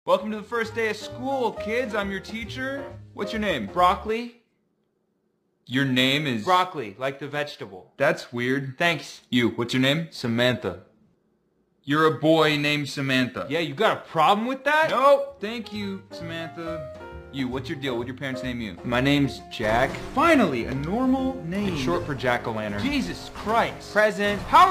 Welcome to the first day of school, kids. I'm your teacher. What's your name? Broccoli? Your name is... Broccoli, like the vegetable. That's weird. Thanks. You, what's your name? Samantha. You're a boy named Samantha. Yeah, you got a problem with that? No, thank you, Samantha. You, what's your deal? What'd your parents name you? My name's Jack. Finally, a normal name. It's short for Jack-o'-lantern. Jesus Christ. Present. How